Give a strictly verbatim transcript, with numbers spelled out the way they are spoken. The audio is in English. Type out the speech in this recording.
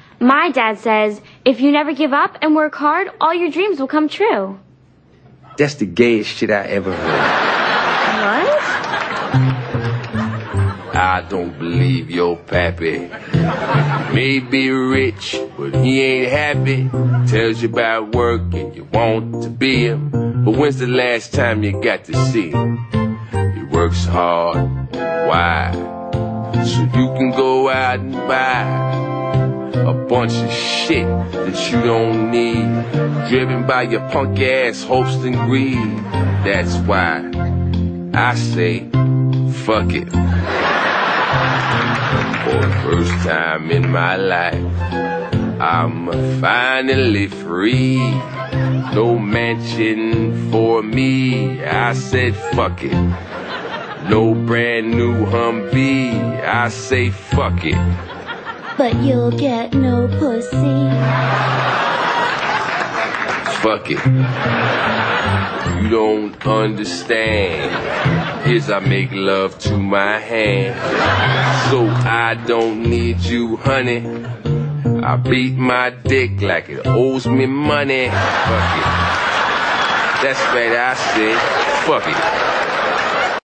My dad says if you never give up and work hard, all your dreams will come true. That's the gayest shit I ever heard. What? I don't believe your pappy. May be rich, but he ain't happy. Tells you about work and you want to be him. But when's the last time you got to see him? He works hard. Why? So you can go out and buy a bunch of shit that you don't need, driven by your punk ass hopes and greed. That's why I say, fuck it. For the first time in my life, I'm finally free. No mansion for me, I said fuck it. No brand new Humvee, I say fuck it. But you'll get no pussy. Fuck it. You don't understand. Here's I make love to my hand. So I don't need you, honey. I beat my dick like it owes me money. Fuck it. That's right, I said, fuck it.